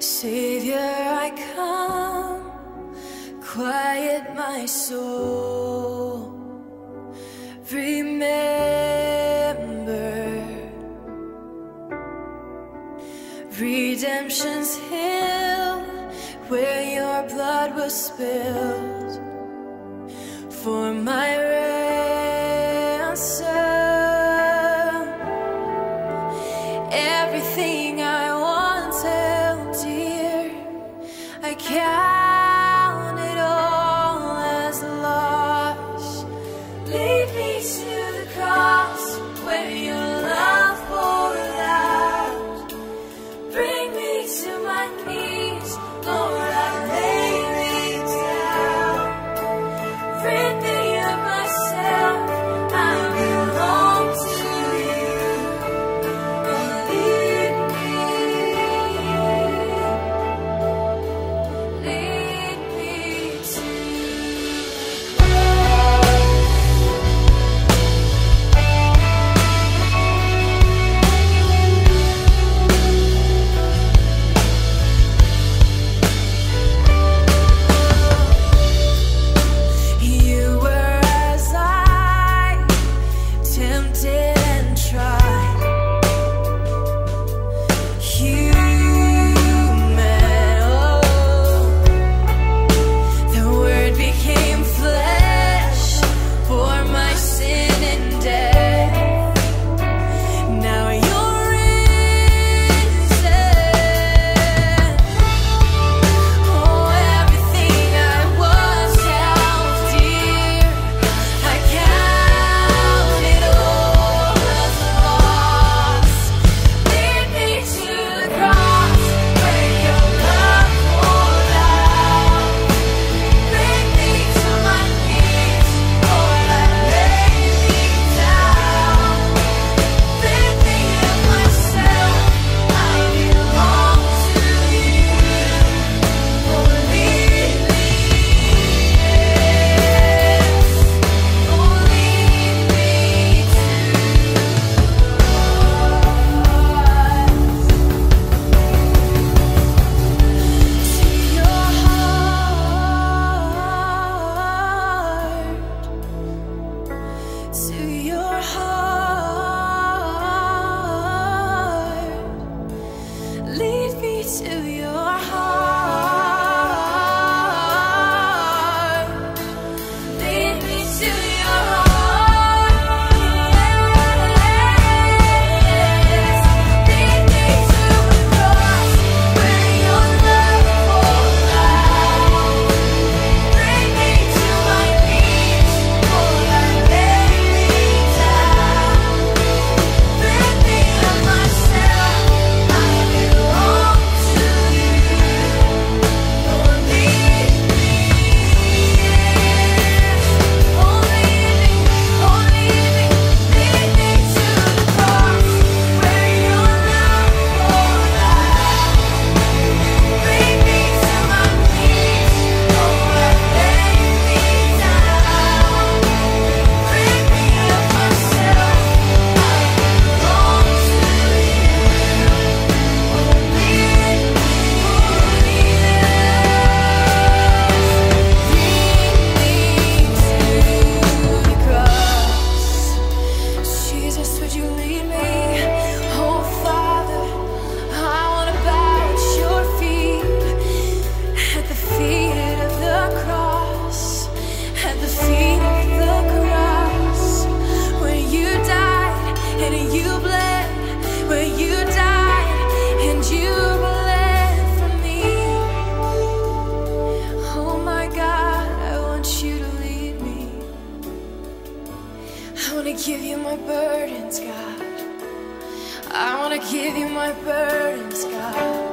Savior, I come, quiet my soul. Remember redemption's hill, where your blood was spilled for my ransom. Everything I once held dear, I count it all as lost. Lead me to the cross where your love poured out. Bring me to my knees, Lord, I lay me down. Rid me of myself, I belong to you. Lead me to you were as I tempted and tried. Human, oh, the word became flesh for my sin and death. Now you're risen. Oh, everything I was held dear, I count it all as lost. Lead me to the cross where your love poured out. Bring me to my knees, Lord, I lay me down. Rid me of myself, I belong to you. Oh, lead me, oh, lead me to your heart, to your heart. Lead me to your heart. Lead me to your heart. Lead me to the cross where your love poured out. Bring me to my knees, Lord, I lay me down. Rid me of myself, I belong to you. Lord, lead me, oh, lead me to the cross where your love poured out. Bring me to my knees, Lord, I lay me down. Rid me of myself, I belong to you. Oh, lead me, to the cross. Jesus, would you lead me? Oh, Father, I want to bow at your feet, at the feet of the cross, at the feet of the cross, where you died and you bled, where you died and you bled for me. Oh my God, I want you to lead me. I want to give you my burdens, God. I want to give you my burdens, God.